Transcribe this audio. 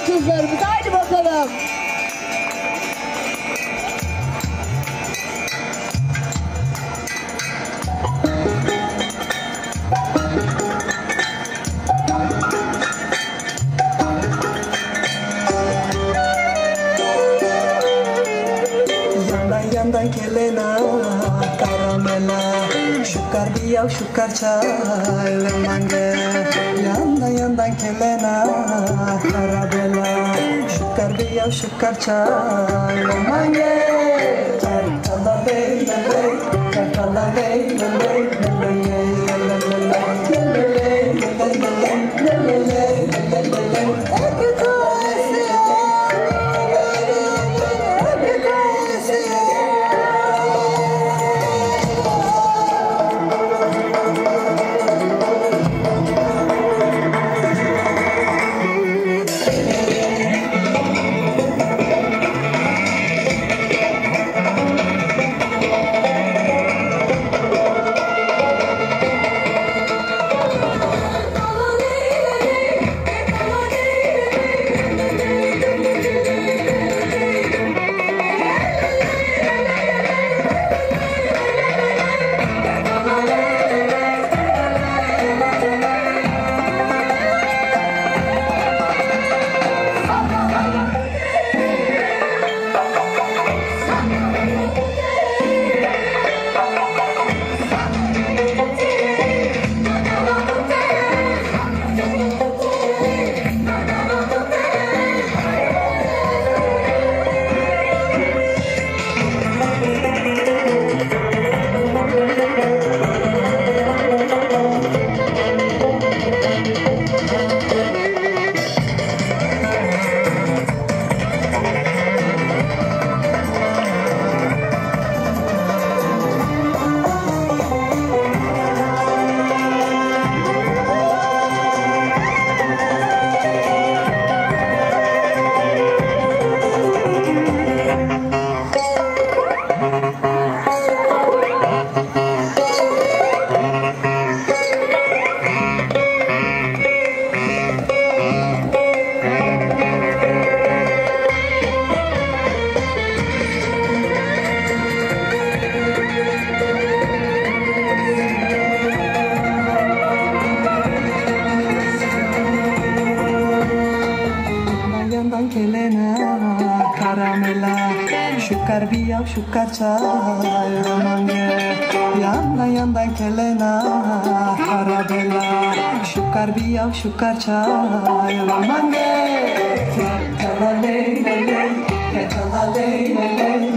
kızlarımız. Haydi bakalım. Yandan kelena karamela şukar diyav şukar çay mange yandan kelena karabela şukar diyav şukar çay mange kala ley ley kala ley ley karamela şukar biyav şukar çay mange yandan kelena karabela şukar biyav şukar çay mange kala ley ley kala ley ley